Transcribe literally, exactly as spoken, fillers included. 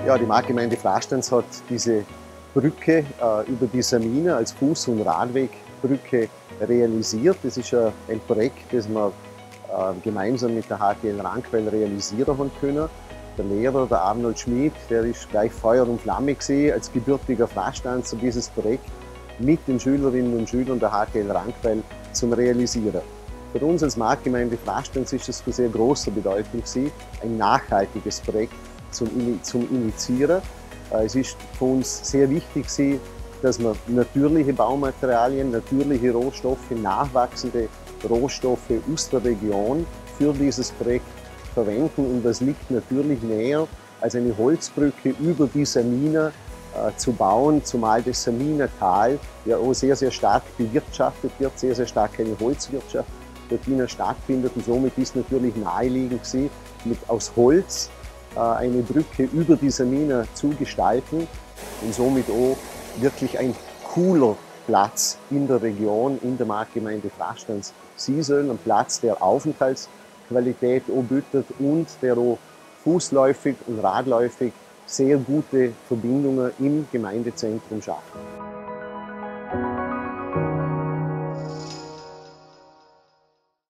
Ja, die Marktgemeinde Frastanz hat diese Brücke äh, über die Samina als Fuß- und Radwegbrücke realisiert. Das ist äh, ein Projekt, das wir äh, gemeinsam mit der H T L Rankweil realisieren haben können. Der Lehrer, der Arnold Schmid, der ist gleich Feuer und Flamme gewesen, als gebürtiger Frastanzer dieses Projekt mit den Schülerinnen und Schülern der H T L Rankweil zum Realisieren. Für uns als Marktgemeinde Frastanz ist es von sehr großer Bedeutung gewesen, ein nachhaltiges Projekt zum, zum Initiieren. Es ist für uns sehr wichtig gewesen, dass wir natürliche Baumaterialien, natürliche Rohstoffe, nachwachsende Rohstoffe aus der Region für dieses Projekt verwenden. Und das liegt natürlich näher, als eine Holzbrücke über die Samina äh, zu bauen, zumal das Samina-Tal ja auch sehr, sehr stark bewirtschaftet wird, sehr, sehr stark eine Holzwirtschaft dort stattfindet. Und somit ist natürlich naheliegend gewesen, mit aus Holz äh, eine Brücke über die Samina zu gestalten und somit auch wirklich ein cooler Platz in der Region, in der Marktgemeinde Frastanz sein soll. Ein Platz, der Aufenthaltsqualität auch bietet und der auch fußläufig und radläufig sehr gute Verbindungen im Gemeindezentrum schafft.